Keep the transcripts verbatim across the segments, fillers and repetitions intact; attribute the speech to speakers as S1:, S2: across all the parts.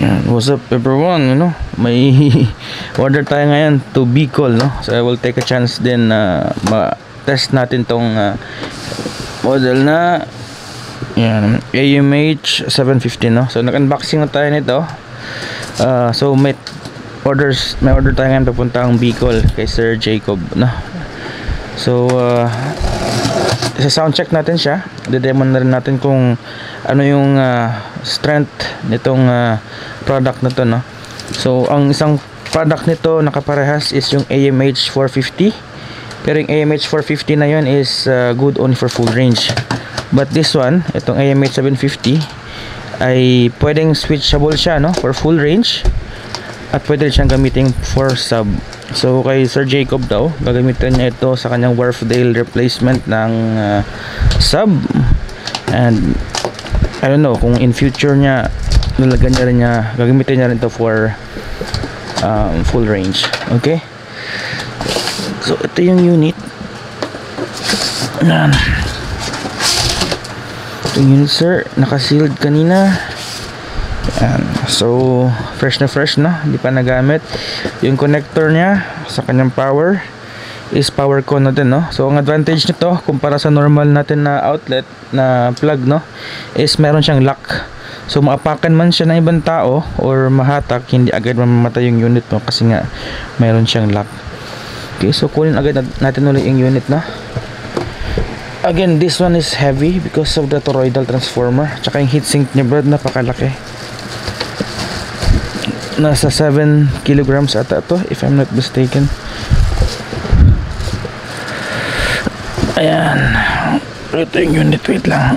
S1: Yan. What's up everyone, you know, may order tayo ngayon to Bicol, no? So I will take a chance din na uh, ma-test natin tong uh, model na yan, A M H seven fifty, no? So nag-unboxing na tayo nito. uh, So may orders, may order tayo ngayon papuntang Bicol kay Sir Jacob, no? So uh, sa sound check natin siya, de-demo na rin natin kung ano yung uh, strength nitong uh, product na to, no? So ang isang product nito nakaparehas is yung A M H four fifty, pero yung A M H four fifty na yun is uh, good only for full range, but this one, itong A M H seven fifty, ay pwedeng switchable siya, no, for full range, at pwede rin siyang gamitin for sub. So kay Sir Jacob daw, gagamitin niya ito sa kanyang Wharfedale replacement ng uh, sub, and I don't know kung in future niya lalagyan niya rin niya, gagamitin niya rin ito for um, full range. Okay, so ito yung unit. Yan, itong unit sir, naka-sealed kanina. Yan. So fresh na fresh na, hindi pa nagamit. Yung connector niya sa kanyang power is power con na din, no? So ang advantage nito kumpara sa normal natin na outlet na plug, no, is meron siyang lock. So maapakan man siya ng ibang tao or mahatak, hindi agad mamamatay yung unit mo kasi nga meron siyang lock. Okay, so kunin agad natin ulit yung unit, no? Again, this one is heavy because of the toroidal transformer. Tsaka yung heatsink niya, brad, napakalaki. Nasa seven kilograms ata to, if I'm not mistaken. Ayan, ito yung unit. Wait lang,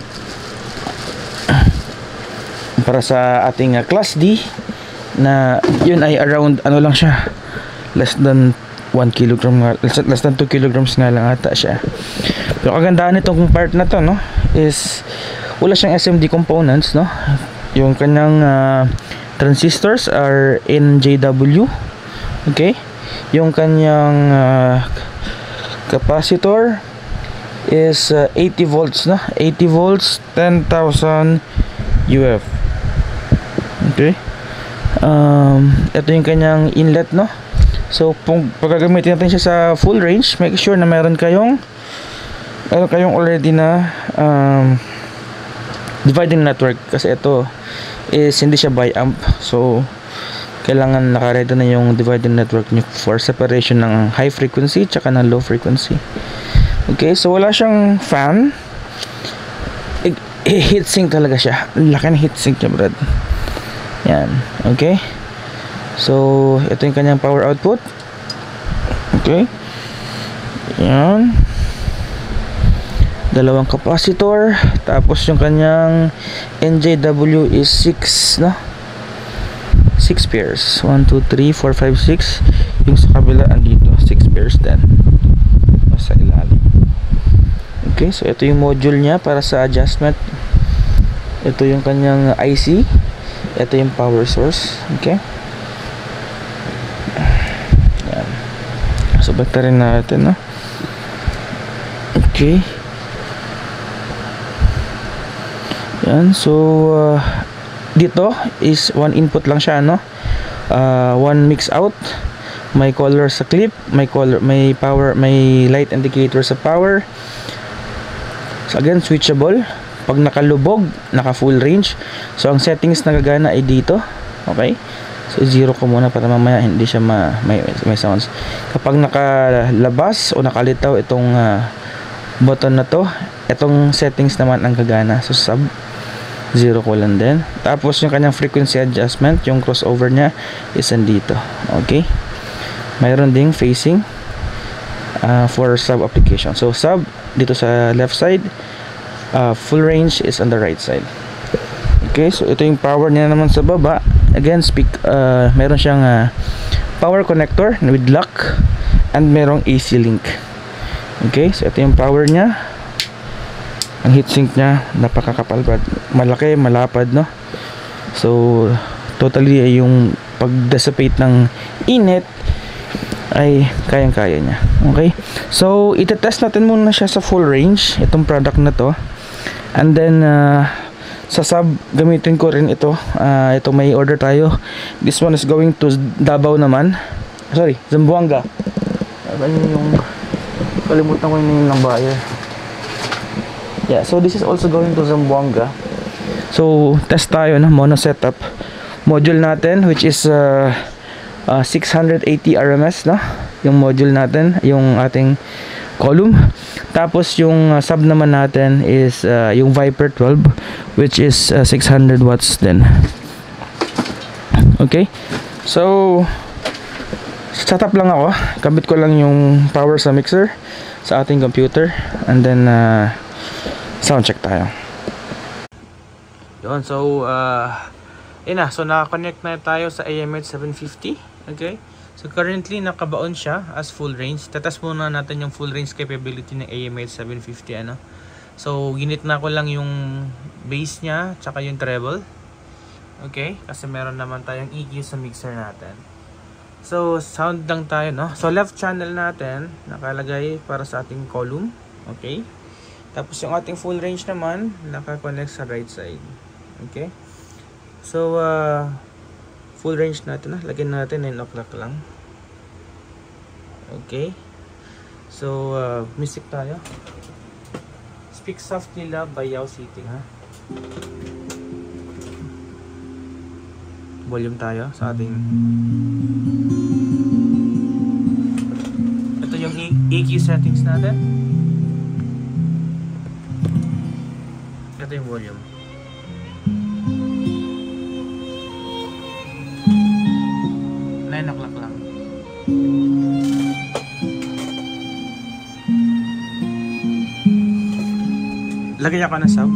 S1: para sa ating uh, class D na yun ay around ano lang siya, less than one kilogram nga, less than two kilograms nga lang ata siya. Pero kagandaan nitong part na to, no, is wala siyang S M D components, no. Yung kanyang uh, transistors are N J W. Okay, yung kanyang uh, capacitor is uh, eighty volts, no, eighty volts, ten thousand U F. Okay, um, ito yung kanyang inlet, no. So kung pagagamitin natin siya sa full range, make sure na meron kayong meron kayong already na um, dividing network, kasi ito is hindi siya bi-amp, so kailangan nakaredy na yung dividing network niyo for separation ng high frequency tsaka ng low frequency. Okay, so wala siyang fan, heatsink talaga siya, laki ng heatsink niya, brad. Yan, okay. So ito yung kanyang power output. Okay, yan, dalawang capacitor, tapos yung kanyang N J W is six, no, six pairs, one, two, three, four, five, six. Yung sa kabila andito, six pairs din sa ilalim. Okay, so ito yung module niya para sa adjustment. Ito yung kanyang I C, ito yung power source. Okay, yan. So battery natin, no. Okay, yan. So uh, dito is one input lang siya, no, uh, one mix out. May color sa clip, may color, may power, may light indicator sa power. So again, switchable. Pag nakalubog, naka full range. So ang settings na gagana ay dito. Okay, so zero ko muna para mamaya hindi siya ma, may, may sounds. Kapag nakalabas o nakalitaw itong uh, button na to, itong settings naman ang gagana. So sub, zero ko lang din. Tapos yung kanyang frequency adjustment, yung crossover nya is andito. Okay, mayroon ding facing uh, for sub application. So sub dito sa left side, uh, full range is on the right side. Okay, so ito yung power niya naman sa baba. Again, speak, uh, meron siyang uh, power connector with lock and merong A C link. Okay, so ito yung power niya. Ang heatsink niya napakakapal, malaki, malapad, no. So totally ay yung pag-dissipate ng init ay kayang-kaya niya. Okay, so itetest natin muna siya sa full range, itong product na to, and then uh, sa sub gamitin ko rin ito. Uh, ito may order tayo. This one is going to Davao naman. Sorry, Zamboanga. Ano yung kalimutan ko yung ng buyer. Yeah, so this is also going to Zamboanga. So test tayo na mono setup module natin, which is uh, uh, six hundred eighty R M S, no? Yung module natin, yung ating column. Tapos yung uh, sub naman natin is uh, yung Viper twelve, which is uh, six hundred watts din. Okay, so setup lang ako, kabit ko lang yung power sa mixer sa ating computer, and then uh, sound check tayo. Yun, so uh, yun na, so naka-connect na tayo sa A M H seven fifty. Okay, so currently nakabaon siya as full range. Tatas muna natin yung full range capability ng A M H seven fifty, ano. So ginit na ko lang yung bass nya tsaka yung treble. Okay, kasi meron naman tayong E Q sa mixer natin. So sound lang tayo, no. So left channel natin nakalagay para sa ating column. Okay, tapos yung ating full range naman naka-connect sa right side. Okay, so uh, full range natin, na lagyan natin nine o'clock lang. Okay, so uh, music tayo. Speak Softly Love by Yao City, ha. Volume tayo sa ating, ito yung E Q settings natin. Ito yung volume. nine o'clock lang. Lagyan ako ng sub.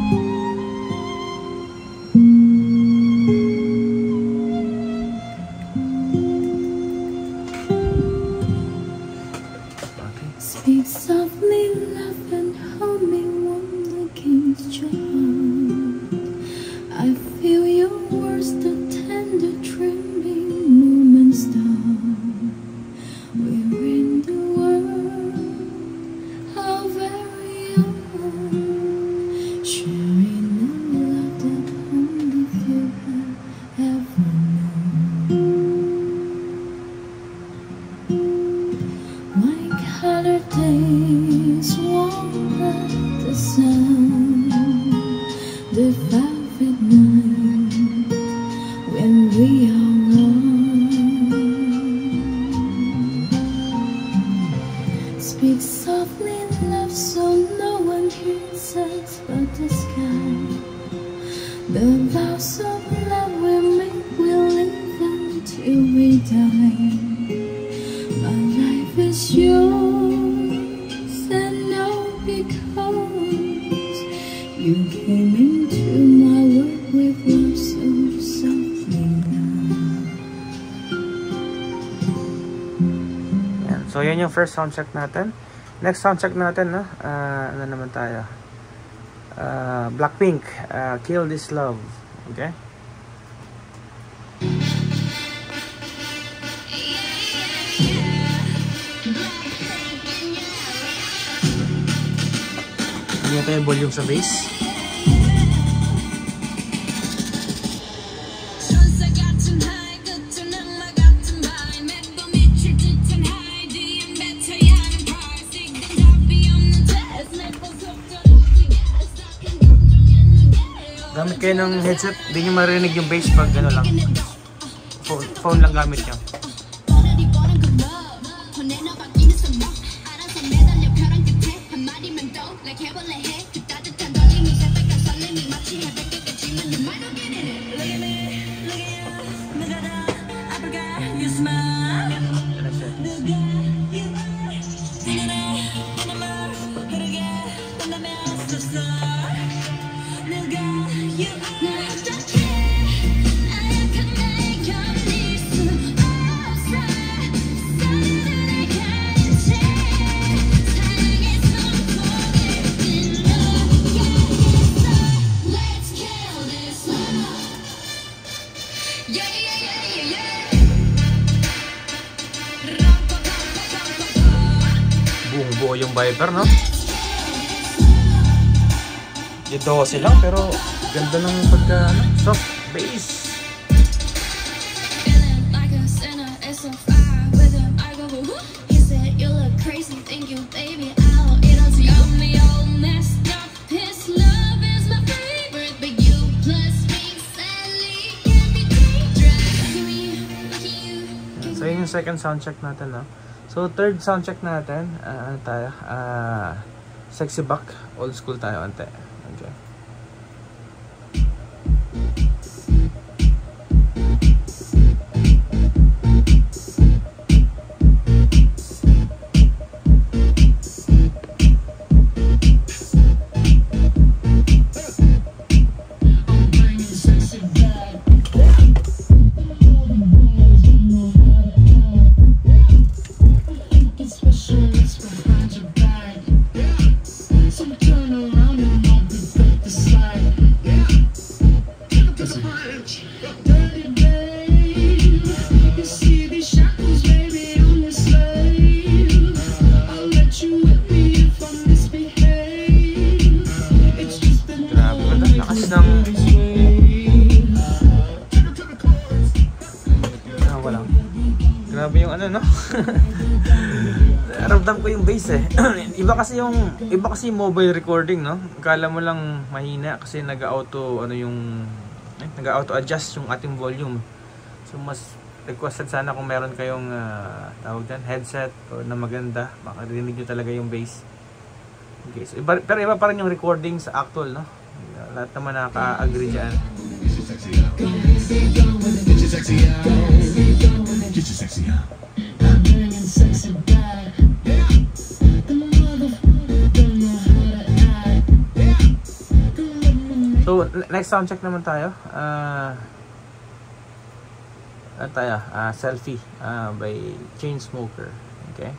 S2: Speak softly, love, and hold me warm against your heart. I feel your words, the tender trembling moments start. We're in the world of very own, sharing a love that only few have ever known. White collar days won't let the sun, the velvet night when we are one. Speak softly, love, so no one hears us but the sky. The vows of love we make, we'll live until we die. My life is yours, and all because you came into my world with love so softly now.
S1: Yan. So yan yung first sound check natin. Next sound check natin, no? Uh, ano naman tayo? Uh, Blackpink, uh, Kill This Love. Okay? Hindi natin yung volume sa bass. Gamit kayo ng headset, hindi nyo marinig yung bass pag ano lang. Phone, phone lang gamit nyo. Buong-buo yung Viper, no? Yung dose lang, pero Ganda ng pagka ano, soft bass.
S2: Feeling like a sinner, it's so fire with him. I go, woo. He said, you look crazy, thank you, baby. I'll eat us. Got me all messed up. His love is my favorite, but you plus me sadly can be dangerous. Look at me, look at you.
S1: So yun yung second sound check natin, no? So third sound check natin, uh, ano tayo? Uh, sexy back, old school tayo ante. Okay. Grabe yung ano, no? Ramdam ko yung bass eh. Iba kasi yung iba kasi yung mobile recording, no? Akala mo lang mahina kasi nag-auto ano yung eh, nag-auto adjust yung ating volume. So mas requested sana kung meron kayong uh, tawag diyan headset o na maganda, makarinig niyo talaga yung bass. Okay, so iba, pero iba pa rin yung recording sa actual, no? Lahat naman nakaka-agree diyan.
S3: Get your sexy out. I'm bringing sexy back. The motherfucker don't know how to act.
S1: So, next sound check naman tayo. Uh, ano tayo? Uh, Selfie uh, by Chainsmoker. Okay.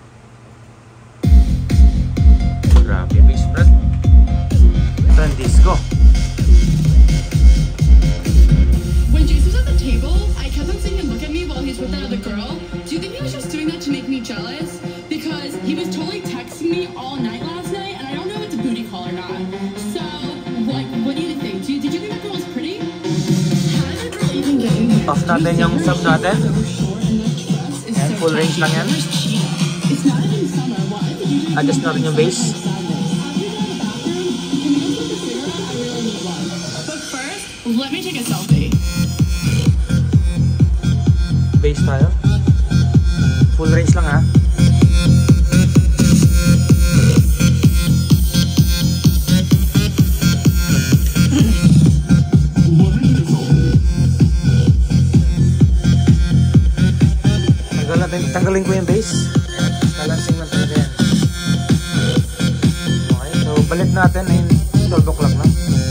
S1: Grabe, bass fret. Ito ang disco.
S4: When Jason was at the table, I kept on seeing him look at me while he's with that other girl. Do you think he was just doing that to make me jealous? Because he was totally texting me all night last night, and I don't know if it's a booty call or not. So, like, what do you think? Do you, did you think that girl was pretty? How did that girl even get in here?
S1: Off natin yung sub natin. And full range lang yan.
S4: It's not even summer. Why did you
S1: Adjust natin yung bass.
S4: But first, let me take a selfie.
S1: Bass tayo. Full range lang, ha. Tanggalin, tanggalin ko yung bass. Balancing lang talaga yan. Okay, so balik natin ay twelve o'clock na.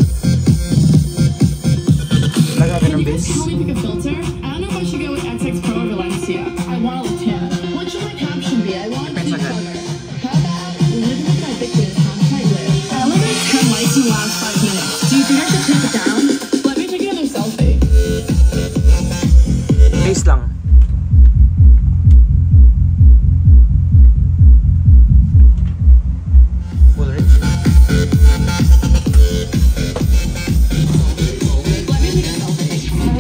S1: Lagyan natin ng bass.
S4: How we pick a filter? I don't know if I should go with X X Pro or Valencia. I want to look tan. What should my caption be? I want to be
S1: Depends on
S4: color. How about living with my bitches, hashtag live. I only got ten likes in the last five minutes. Do you think I should take it down? Let me take another selfie.
S1: Bass lang. Full range.
S4: Let me take a selfie.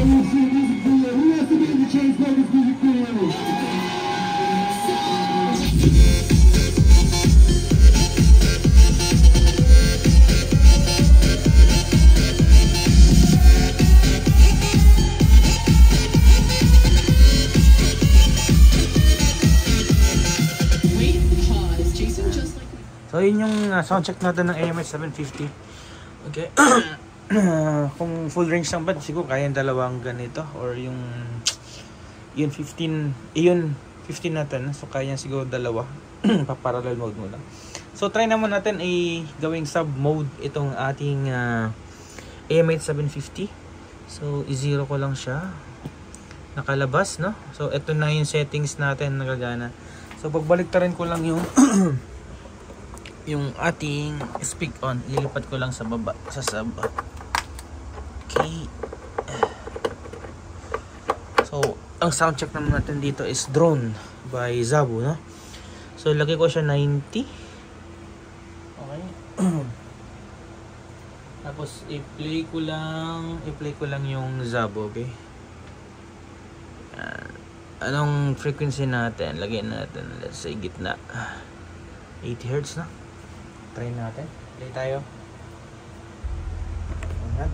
S4: Wait, pause. Jason just like
S1: So yun yung uh, soundcheck natin ng A M H seven fifty. Okay. Kung full range lang ba, siguro kaya yung dalawang ganito or yung yun fifteen, eh, yun fifteen natin. So kaya siguro dalawa. Pa-parallel mode muna. So try naman natin i gawing sub mode itong ating uh, A M H seven fifty. So i-zero ko lang siya. Nakalabas, no? So ito na yung settings natin na gagana. So pagbalik ta rin ko lang yung yung ating speak on, ililipat ko lang sa baba sa sub. Okay. So ang sound check naman natin dito is Drone by Zabu, no? So lagay ko siya ninety. Okay. Tapos i-play ko lang, i-play ko lang yung Zab, okay? Yan. Anong frequency natin? Lagyan natin, let's say gitna. eighty hertz na. Try natin. Play tayo. Ayan.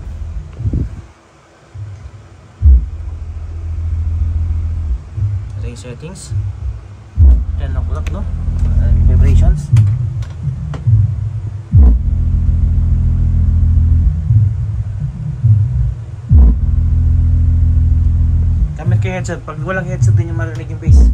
S1: Ito yung settings. ten o'clock, no? Uh, vibrations. Gamit kayo headset. Pag walang headset din yung marinig yung bass.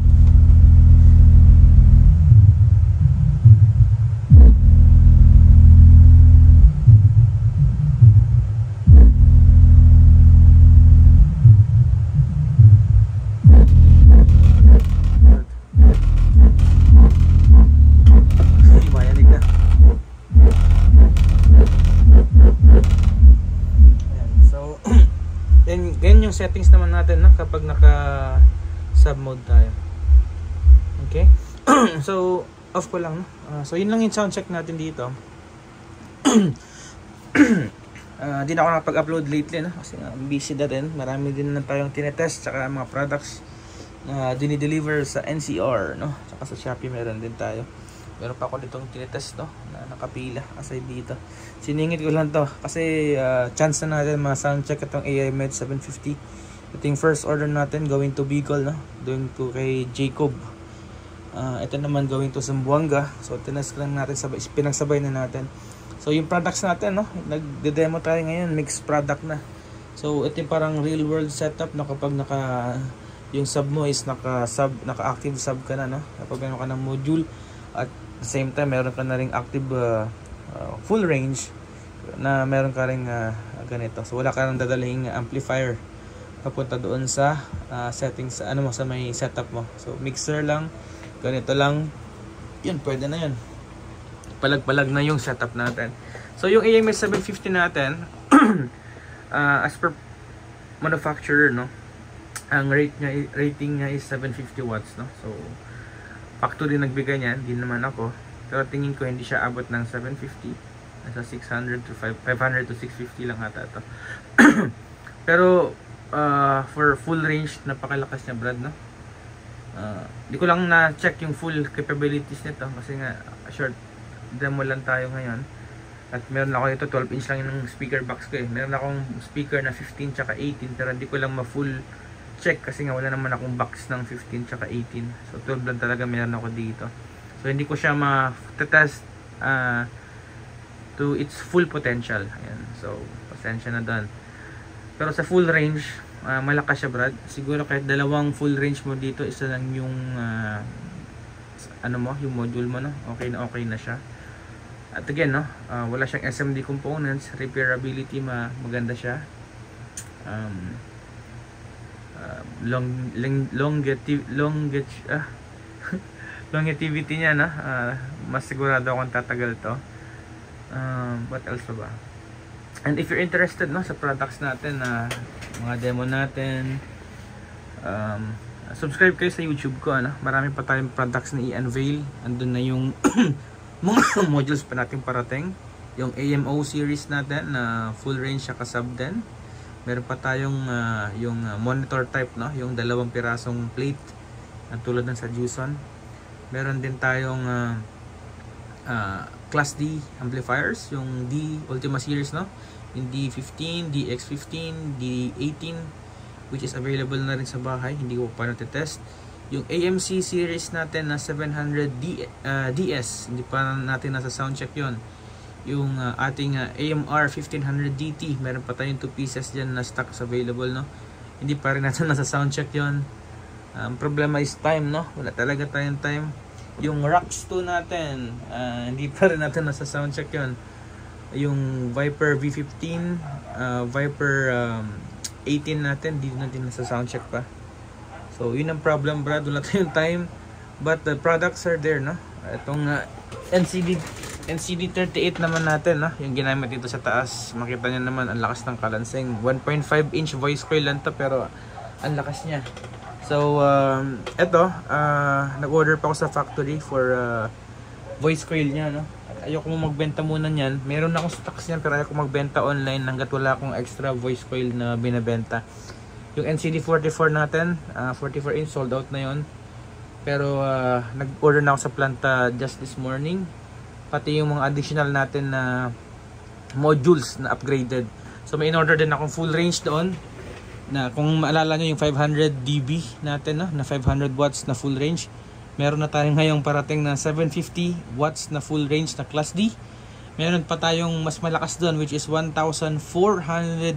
S1: Settings naman natin, no, kapag naka sub mode tayo. Okay. So off ko lang, no? Uh, so yun lang yung sound check natin dito. uh, di na ako nakapag-upload lately, no? Kasi uh, busy na rin. Marami din na tayong tinetest, tsaka mga products na uh, dinideliver sa N C R, no? Tsaka sa Shopee meron din tayo. Meron pa ako ditong tinetest, no, na nakapila aside dito. Siningit ko lang to kasi uh, chance na natin ma-sound check itong A I Med seven fifty. Ito yung first order natin going to Bicol, no? Doing to kay Jacob. Uh, ito naman going to Zamboanga. So tinest lang natin, sabay, pinagsabay na natin. So yung products natin, no, nagde-demo tayo ngayon, mixed product na. So ito yung parang real world setup na kapag naka yung sub mo is naka sub naka-active sub ka na, no? Kapag meron ka ng module at the same time meron ka na ring active uh, uh, full range na meron ka ring uh, ganito. So wala ka nang dadalhin amplifier papunta doon sa uh, settings, ano mo, sa may setup mo. So mixer lang, ganito lang, yun, pwede na yun. Palag-palag na yung setup natin. So yung A M S seven fifty natin uh, as per manufacturer, no, ang rate niya, rating niya is seven fifty watts, no. So factory nagbigay niyan, hindi naman ako. Pero tingin ko hindi siya abot ng seven fifty. Nasa six hundred to five hundred to six fifty lang ata ito. Pero uh, for full range, napakalakas niya, Brad, no? Uh, di ko lang na-check yung full capabilities nito kasi nga short demo lang tayo ngayon. At meron ako ito, twelve inch lang yung speaker box ko eh. Meron akong speaker na fifteen tsaka eighteen, pero hindi ko lang ma-full check kasi nga wala naman akong box ng fifteen tsaka eighteen. So twelve lang talaga meron ako dito. So hindi ko siya ma-test uh, to its full potential. Ayan. So pasensya na doon. Pero sa full range, uh, malakas siya, Brad. Siguro kahit dalawang full range mo dito, isa lang yung uh, ano mo, yung module mo, no? Okay na okay na siya. At again, no, uh, wala siyang S M D components, repairability, ma maganda siya. Um, Uh, long long longevity longevity ah, longevity niya, no? Uh, mas sigurado akong tatagal to. Um, what else pa ba? And if you're interested, no, sa products natin, na uh, mga demo natin, um, subscribe kayo sa YouTube ko, ano? Marami pa tayong products na i-unveil. Andun na yung mga modules pa natin parating. Yung A M O series natin na uh, full range siya ka sub din. Meron pa tayong uh, yung uh, monitor type, no, yung dalawang pirasong plate na tulad ng sa Juson. Meron din tayong uh, uh, Class D amplifiers, yung D Ultima series, no, yung D fifteen, D X fifteen, D eighteen, which is available na rin sa bahay, hindi ko pa natitest. Yung A M C series natin na seven hundred D, uh, D S, hindi pa natin nasa soundcheck yon. Yung uh, ating uh, A M R fifteen hundred D T, meron pa tayong two pieces dyan na stocks available, no. Hindi pa rin natin nasa soundcheck yon. Um, problema is time, no, wala talaga tayong time. Yung Rox two natin, uh, hindi pa rin natin nasa soundcheck yon. Yung Viper V fifteen, uh, Viper um, eighteen natin, hindi natin nasa soundcheck pa. So yun ang problem, Brad, wala tayong time. But the products are there, no. Itong uh, N C D N C D thirty-eight naman natin, no? Yung ginamit dito sa taas, makita nyo naman ang lakas ng kalansing. one point five inch voice coil lang to, pero ang lakas niya. So um, eto, uh, nag-order pa ako sa factory for uh, voice coil niya, no? At ayoko mo magbenta muna niyan. Meron akong stocks niyan pero ayoko magbenta online hangga't wala akong extra voice coil na binebenta. Yung N C D forty-four natin, uh, forty-four inch, sold out na yon. Pero uh, nag-order na ako sa planta just this morning. Pati yung mga additional natin na modules na upgraded. So may in-order din akong full range doon. Na kung maalala nyo yung five hundred D B natin, no? Na five hundred watts na full range. Meron na tayong ngayong parating na seven fifty watts na full range na class D. Meron pa tayong mas malakas doon which is one thousand four hundred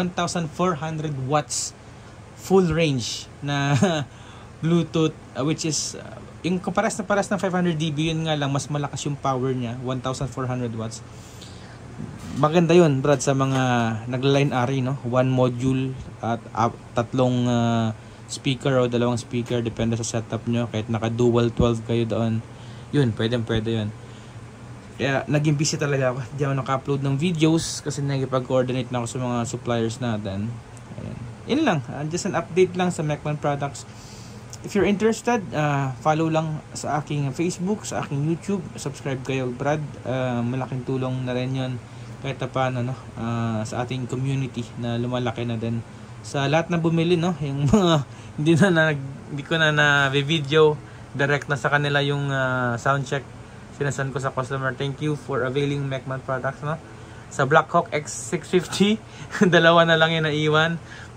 S1: watts full range na Bluetooth, uh, which is uh, yung kapares na pares ng five hundred D B, yun nga lang mas malakas yung power niya, one thousand four hundred watts. Maganda yun, Brad, sa mga nagla-line array, no? One module at uh, tatlong uh, speaker o dalawang speaker, depende sa setup nyo. Kahit naka dual twelve kayo doon, yun, pwede pwede yun. Kaya naging busy talaga ako. Hindi ako naka-upload ng videos kasi nagipag-coordinate na ako sa mga suppliers natin. Ayan. Yun lang, uh, just an update lang sa Mechman Products. If you're interested, uh, follow lang sa aking Facebook, sa aking YouTube, subscribe kayo, Brad. Uh, malaking tulong na rin yun kahit paano, no? Uh, sa ating community na lumalaki na din. Sa lahat na bumili, no? Yung mga hindi na, na hindi ko na na video, direct na sa kanila yung uh, sound check. Sinasan ko sa customer, thank you for availing Mechman Products, no? Sa Blackhawk X six fifty, dalawa na lang yung naiwan.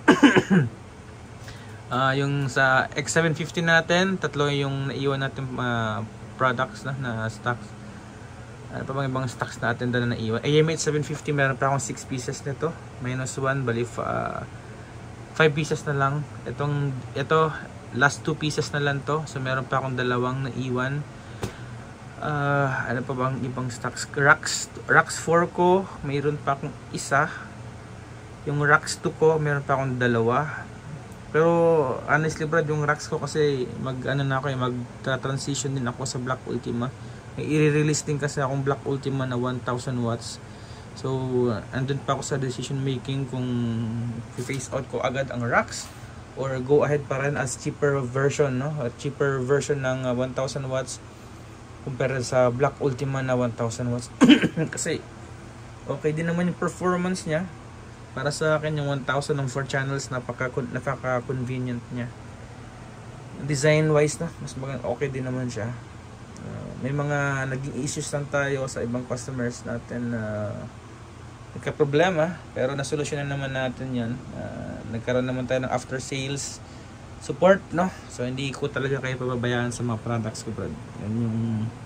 S1: Uh, yung sa X seven fifty natin, tatlo yung naiwan natin uh, products na, na stocks. Ano pa bang ibang stocks natin doon na naiwan? A M H seven fifty, meron pa akong six pieces nito. Minus one, bali uh, five pieces na lang. Itong, ito, last two pieces na lang to. So meron pa akong dalawang naiwan. Uh, ano pa bang ibang stocks? Rax, Rax four ko, mayroon pa akong isa. Yung Rax two ko, meron pa akong dalawa. Pero honestly, Brad, yung racks ko kasi mag ano na ako eh, mag-transition din ako sa Black Ultima. May i-release din kasi akong Black Ultima na one thousand watts. So andun pa ako sa decision making kung i-phase out ko agad ang racks or go ahead pa rin as cheaper version, no? A cheaper version ng uh, one thousand watts kumpara sa Black Ultima na one thousand watts. Kasi okay din naman yung performance niya. Para sa akin yung one thousand ng four channels, napaka-convenient niya. Design wise na, mas maganda, okay din naman siya. Uh, may mga naging issues lang tayo sa ibang customers natin na uh, nagka-problema, pero nasolusyonan naman natin yan. Uh, nagkaroon naman tayo ng after sales support, no? So hindi ko talaga kayo pababayaan sa mga products ko, Brad. Yan yung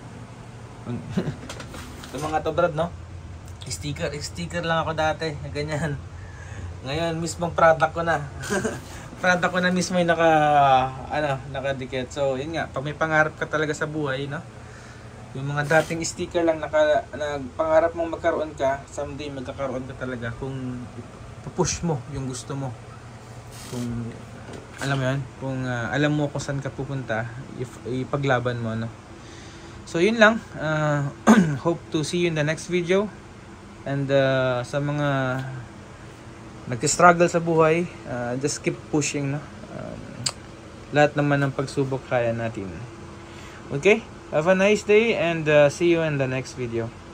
S1: sa mga to, Brad, no? Sticker, sticker lang ako dati, ganyan. Ngayon, mismong product ko na. Product ko na mismo yung naka, ano, nakadikit. So, yun nga, pag may pangarap ka talaga sa buhay, no? Yung mga dating sticker lang, naka, nagpangarap mong magkaroon ka, someday magkakaroon ka talaga kung pupush mo yung gusto mo. Kung, alam mo yun, kung uh, alam mo kung saan ka pupunta, if, ipaglaban mo, no? So, yun lang. Uh, hope to see you in the next video. And uh, sa mga nag-struggle sa buhay, uh, just keep pushing, no? Um, lahat naman ng pagsubok kaya natin. Okay? Have a nice day and uh, see you in the next video.